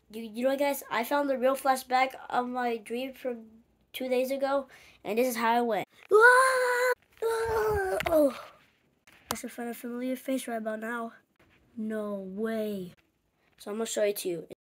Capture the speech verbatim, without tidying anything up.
You, you know what, guys? I found the real flashback of my dream from two days ago, and this is how it went. Oh, I should find a familiar face right about now. No way. So I'm gonna show it to you.